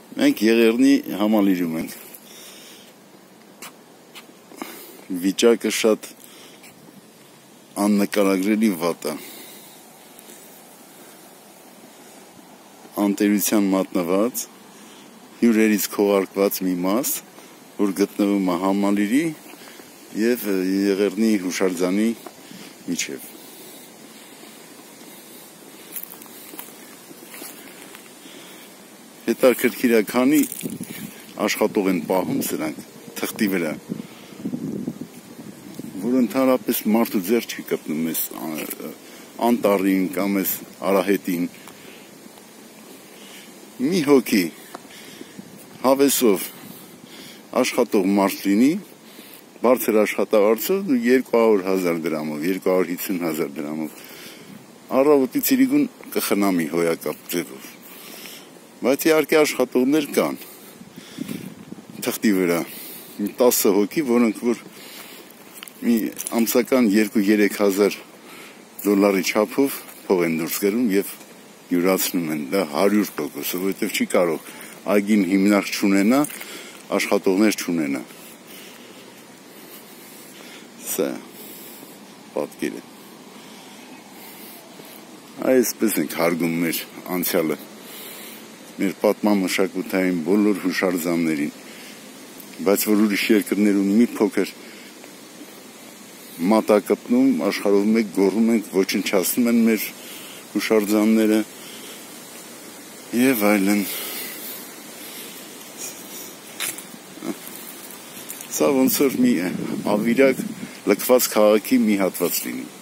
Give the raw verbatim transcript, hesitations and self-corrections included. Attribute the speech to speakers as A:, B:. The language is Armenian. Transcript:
A: Մենք Եղեռնի համալիրում ենք, վիճակը շատ աննկարագրելի վատ է, անտերության մատնված, հյուրերից քողարկված մի մաս, որ գտնվում է համալիրի և Եղեռնի հուշարձանի միջև։ Հետաքրքիր է, քանի աշխատող են պահում սրանք թղթի վրա, որ ընդհանրապես մարդու ձեռ չի կպնում այս անտառին կամ այս արահետին։ Մի հոգի հավեսով աշխատող մարդ լինի, բարձր աշխատավարձով, դու երկու հարյուր հազար դրամով, երկու հարյուր հիսուն հազար դրամով առավոտից իրիկուն կխնամի հոյակապ ձևով։ Բայց իհարկե աշխատողներ կան թղթի վրա, տասը հոգի, որոնք որ մի ամսական երկու երեք հազար դոլարի չափով փող են դուրս գրում և յուրացնում են, դա հարյուր տոկոս, որովհետև չի կարող այգին հիմնարկ չունենա, աշխատողներ չունենա։ Սա պատկերը։ Այսպես ենք հարգում մեր անցյալը, մեր պատմամշակութային բոլոր հուշարձաններին, բայց որ ուրիշ երկրներում մի փոքր մատ է կպնում, աշխարհով մեկ գոռում ենք, ոչնչացնում են մեր հուշարձանները և այլն։ Սա ոնց որ մի ավիրակ լքված քաղաքի մի հատված լինի։